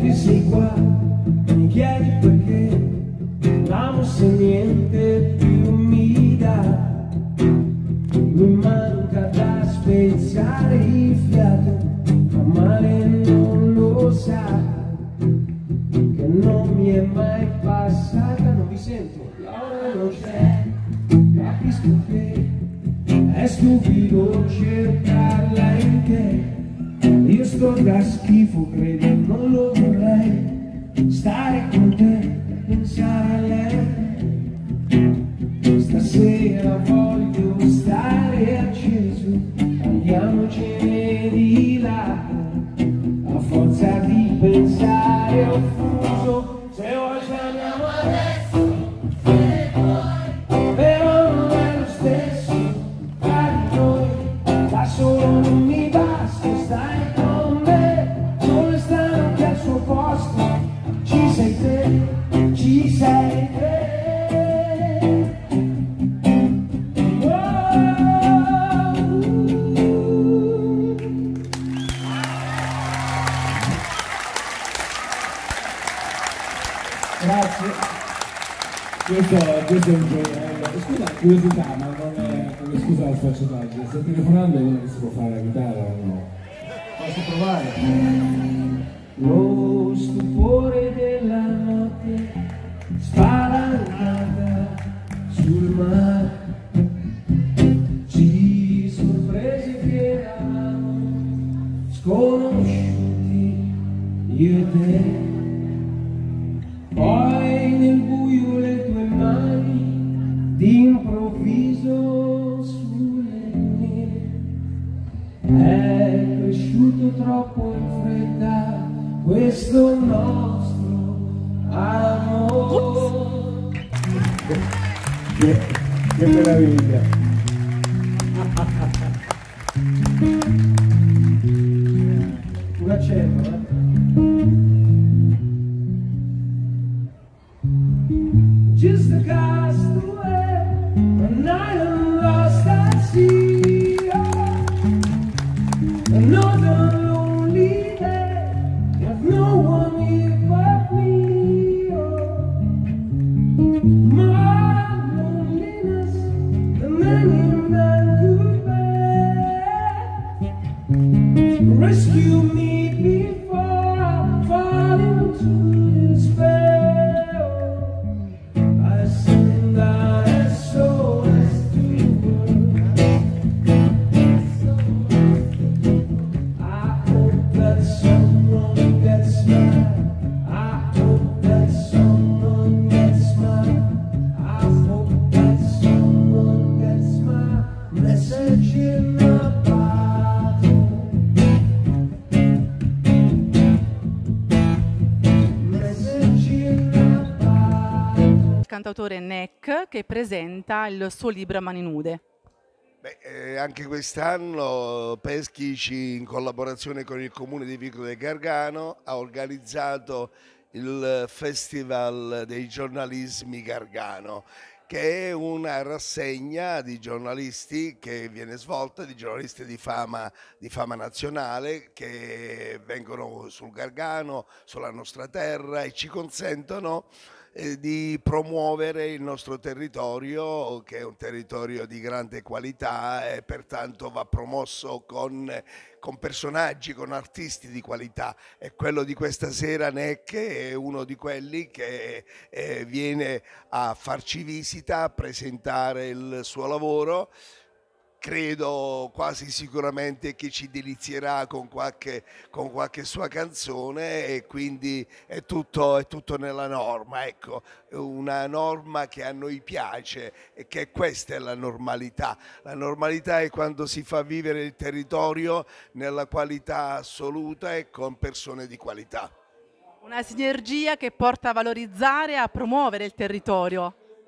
oggi sei qua, mi chiedi perché, non amo se niente più mi dà. Mi manca da spezzare il fiato, ma male non lo sa, che non mi è mai passata, non mi sento, l'ora non c'è, capisco che è stupido cercarla in te, io sto da schifo, credo, non lo vorrei, stare con te, pensare a lei. Stasera voglio stare acceso, andiamocene di là, a forza di pensare ho fuso, se vuoi ci andiamo adesso, se vuoi, però non è lo stesso, tra di noi, da solo non mi basta, stai con me, solo stanotte al suo posto, ci sei te, ci sei te. Grazie. Questo è un gioiello. Scusa, curiosità, ma non è. Scusa la sfacciataggine. Stai telefonando è uno che si può fare la chitarra o no? Posso provare? Lo stupore della notte spalancata sul mare, ci sorprese che eravamo sconosciuti io e te. Poi nel buio le tue mani d'improvviso sulle mie, è cresciuto troppo in fretta questo nostro amore. Che meraviglia! Un accenno, Just a castaway, a night lost at sea, another lonely day, with no one here but me. My loneliness, the many man could bear. Rescue me before I fall into despair. Cantautore Nek che presenta il suo libro a mani nude. Anche quest'anno Peschici, in collaborazione con il comune di Vico del Gargano, ha organizzato il Festival dei giornalismi Gargano, che è una rassegna di giornalisti che viene svolta, di giornalisti di fama nazionale, che vengono sul Gargano, sulla nostra terra, e ci consentono di promuovere il nostro territorio, che è un territorio di grande qualità e pertanto va promosso con personaggi, con artisti di qualità, e quello di questa sera, Nek, è uno di quelli che viene a farci visita, a presentare il suo lavoro. Credo quasi sicuramente che ci delizierà con qualche sua canzone, e quindi è tutto nella norma, ecco, una norma che a noi piace, e che questa è la normalità. La normalità è quando si fa vivere il territorio nella qualità assoluta e con persone di qualità. Una sinergia che porta a valorizzare e a promuovere il territorio.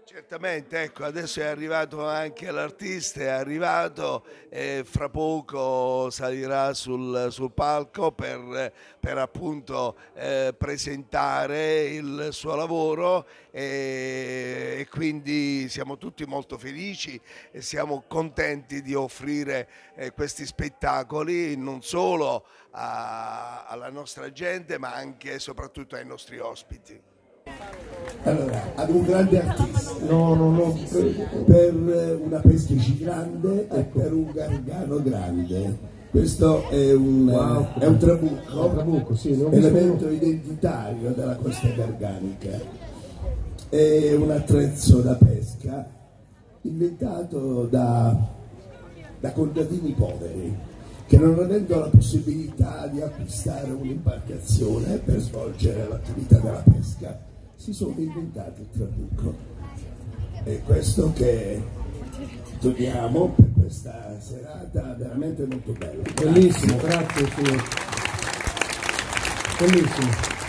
Certamente, ecco, adesso è arrivato anche l'artista, è arrivato e fra poco salirà sul palco per appunto presentare il suo lavoro e quindi siamo tutti molto felici e siamo contenti di offrire questi spettacoli non solo alla nostra gente ma anche e soprattutto ai nostri ospiti. Allora, ad un grande artista, No, per una Peschici grande e per un Gargano grande. Questo è un trabucco, sì, elemento identitario della costa garganica. È un attrezzo da pesca inventato da contadini poveri che, non avendo la possibilità di acquistare un'imbarcazione per svolgere l'attività della pesca, si sono inventati il trabucco. È questo che doniamo per questa serata veramente molto bella. Bellissimo, grazie signor. Bellissimo.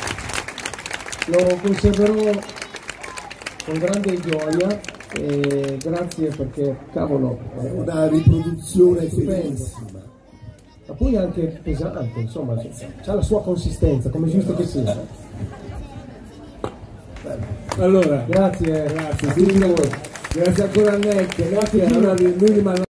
Lo conserverò con grande gioia e grazie perché, cavolo, È una riproduzione fedelissima. ma poi anche pesante, insomma, c'ha la sua consistenza, come giusto che sia. Allora, grazie, grazie ancora a Annette, grazie, allora lui rimane